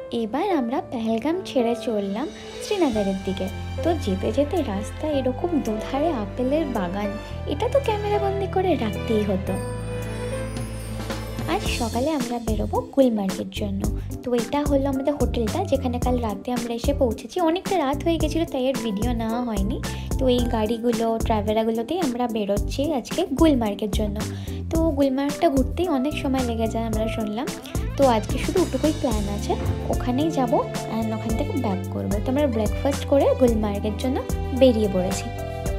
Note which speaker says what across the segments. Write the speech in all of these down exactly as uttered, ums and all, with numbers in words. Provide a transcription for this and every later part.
Speaker 1: এবার আমরা পেহেলগাম ছেড়ে চললাম শ্রীনগরের দিকে। তো যেতে যেতে রাস্তায় এরকম দুধারে আপেলের বাগান, এটা তো ক্যামেরাবন্দি করে রাখতেই হতো। আজ সকালে আমরা বেরোবো গুলমার্গের জন্য। তো এটা হলো আমাদের হোটেলটা, যেখানে কাল রাতে আমরা এসে পৌঁছেছি। অনেকটা রাত হয়ে গেছিলো, তাই এর ভিডিও নেওয়া হয়নি। তো এই গাড়িগুলো ট্রাভেলাগুলোতেই আমরা বেরোচ্ছি আজকে গুলমার্গের জন্য। তো গুলমার্গটা ঘুরতেই অনেক সময় লেগে যায় আমরা শুনলাম। তো আজকে শুধু ওটুকুই প্ল্যান আছে, ওখানেই যাব অ্যান্ড ওখান থেকে ব্যাক করবো। তো আমরা ব্রেকফাস্ট করে গুলমার্গের জন্য বেরিয়ে পড়েছি।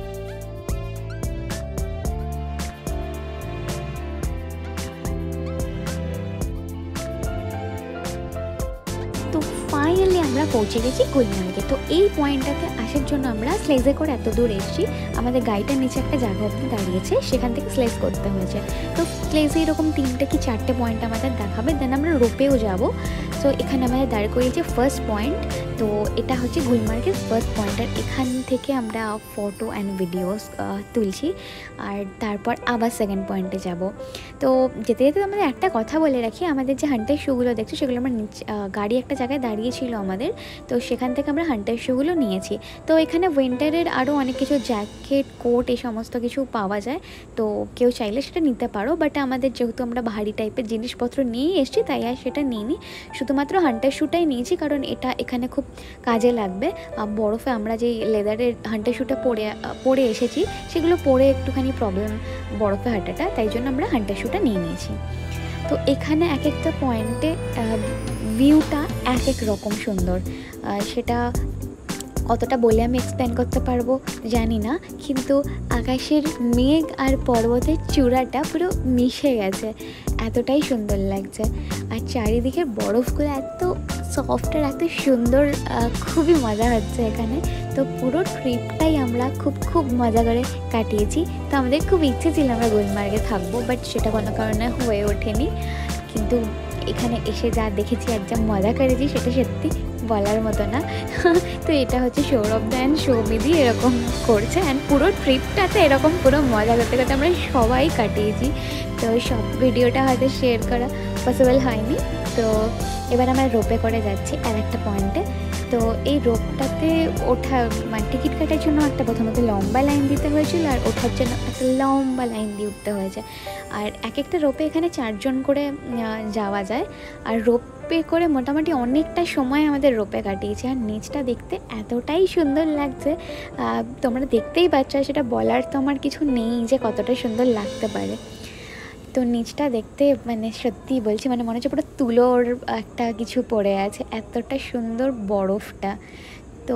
Speaker 1: তো ফাইনালি আমরা পৌঁছে গেছি গুলমার্গে। তো এই পয়েন্টটাতে আসার জন্য আমরা স্লেজে করে এত দূর এসেছি। আমাদের গাড়িটার নিচে একটা জায়গা অব্দি দাঁড়িয়েছে, সেখান থেকে স্লেজ করতে হয়েছে। তো স্লেজে এরকম তিনটে কি চারটে পয়েন্ট আমাদের দেখাবে, দেন আমরা রোপেও যাব। তো এখানে আমাদের দাঁড় করিয়েছে ফার্স্ট পয়েন্ট। তো এটা হচ্ছে গুলমার্গের ফার্স্ট পয়েন্ট, আর এখান থেকে আমরা ফটো অ্যান্ড ভিডিওস তুলছি। আর তারপর আবার সেকেন্ড পয়েন্টে যাব। তো যেতে যেতে আমাদের একটা কথা বলে রাখি, আমাদের যে হান্টার শুগুলো দেখছি সেগুলো আমরা নিচে গাড়ি একটা জায়গায় দাঁড়িয়েছিল আমাদের, তো সেখান থেকে আমরা হান্টার শুগুলো নিয়েছি। তো এখানে উইন্টারের আরও অনেক কিছু জ্যাকেট, কোট এই সমস্ত কিছু পাওয়া যায়। তো কেউ চাইলে সেটা নিতে পারো, বাট আমাদের যেহেতু আমরা ভারী টাইপের জিনিসপত্র নিয়েই এসেছি, তাই আর সেটা নিইনি। শুধুমাত্র হান্টার শুটাই নিয়েছি, কারণ এটা এখানে খুব কাজে লাগবে। বরফে আমরা যেই লেদারের হান্টার শুটা পরে পরে এসেছি, সেগুলো পরে একটুখানি প্রবলেম বরফে হাঁটাটা, তাই জন্য আমরা হান্টার শুটা নিয়ে নিয়েছি। তো এখানে এক একটা পয়েন্টে ভিউটা এক এক রকম সুন্দর, সেটা কতটা বলে আমি এক্সপ্লেন করতে পারবো জানি না, কিন্তু আকাশের মেঘ আর পর্বতের চূড়াটা পুরো মিশে গেছে, এতটাই সুন্দর লাগছে। আর চারিদিকে বরফগুলো এত সফট আর এত সুন্দর, খুবই মজা হচ্ছে এখানে। তো পুরো ট্রিপটাই আমরা খুব খুব মজা করে কাটিয়েছি। তো আমাদের খুব ইচ্ছে ছিল আমরা গুলমার্গে থাকবো, বাট সেটা কোনো কারণে হয়ে ওঠেনি। কিন্তু এখানে এসে যা দেখেছি আর যা মজা করেছি, সেটা সত্যি বলার মতো না। তো এটা হচ্ছে সৌরভ দা অ্যান্ড সৌমিদি এরকম করছে, অ্যান্ড পুরো ট্রিপটাতে এরকম পুরো মজা করতে করতে আমরা সবাই কাটিয়েছি। তো সব ভিডিওটা হয়তো শেয়ার করা পসিবল হয়নি। তো এবার আমরা রোপে করে যাচ্ছি আর একটা পয়েন্টে। তো এই রোপটাতে ওঠা মানে টিকিট কাটার জন্য একটা প্রথমত লম্বা লাইন দিতে হয়েছিল, আর ওঠার জন্য একটা লম্বা লাইন দিয়ে উঠতে হয়েছে। আর এক একটা রোপে এখানে চারজন করে যাওয়া যায়, আর রোপে করে মোটামুটি অনেকটা সময় আমাদের রোপে কাটিয়েছে। আর নিচটা দেখতে এতটাই সুন্দর লাগছে, তোমরা দেখতেই পাচ্ছ, সেটা বলার তো আমার কিছু নেই যে কতটা সুন্দর লাগতে পারে। তো নিচটা দেখতে মানে সত্যিই বলছি, মানে মনে হচ্ছে পুরো তুলোর একটা কিছু পড়ে আছে, এতটা সুন্দর বরফটা। তো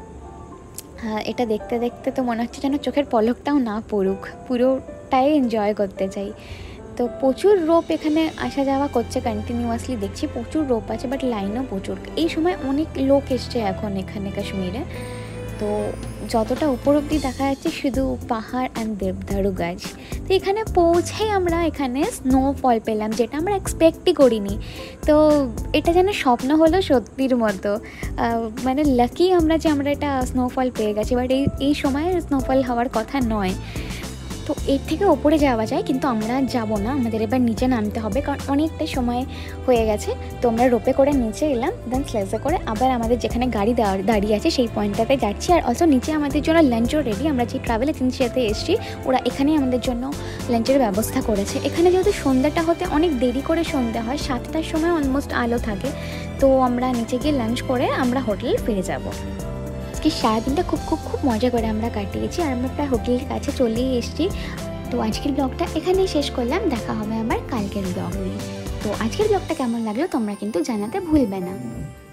Speaker 1: হ্যাঁ, এটা দেখতে দেখতে তো মনে হচ্ছে যেন চোখের পলকটাও না পড়ুক, পুরোটাই এনজয় করতে চাই। তো প্রচুর রোপ এখানে আসা যাওয়া করছে কন্টিনিউয়াসলি, দেখছি প্রচুর রোপ আছে, বাট লাইনও প্রচুর। এই সময় অনেক লোক এসছে এখন এখানে কাশ্মীরে। তো যতটা উপর অব্দি দেখা যাচ্ছে শুধু পাহাড় অ্যান্ড দেবদারু গাছ। তো এখানে পৌঁছেই আমরা এখানে স্নোফল পেলাম, যেটা আমরা এক্সপেক্টই করিনি। তো এটা যেন স্বপ্ন হলো সত্যির মতো, মানে লাকি আমরা যে আমরা এটা স্নোফল পেয়ে গেছি, বাট এই এই সময় স্নোফল হওয়ার কথা নয়। তো এর থেকে ওপরে যাওয়া যায়, কিন্তু আমরা যাব না, আমাদের এবার নিচে নামতে হবে, কারণ অনেকটাই সময় হয়ে গেছে। তো আমরা রোপে করে নিচে এলাম, দেন স্লেজে করে আবার আমাদের যেখানে গাড়ি দাঁড়িয়ে আছে সেই পয়েন্টটাতে যাচ্ছি। আর অলসো নিচে আমাদের জন্য লাঞ্চও রেডি, আমরা যে ট্রাভেল এজেন্সিতে এসেছি ওরা এখানেই আমাদের জন্য লাঞ্চের ব্যবস্থা করেছে। এখানে যেহেতু সন্ধ্যাটা হতে অনেক দেরি করে সন্ধ্যা হয়, সাতটার সময় অলমোস্ট আলো থাকে। তো আমরা নিচে গিয়ে লাঞ্চ করে আমরা হোটেলে ফিরে যাব। আজকে সারাদিনটা খুব খুব খুব মজা করে আমরা কাটিয়েছি, আর আমরা প্রায় হোটেলের কাছে চলেই এসেছি। তো আজকের ব্লগটা এখানেই শেষ করলাম, দেখা হবে আবার কালকের ব্লগ নিয়ে। তো আজকের ব্লগটা কেমন লাগলো তোমরা কিন্তু জানাতে ভুলবে না।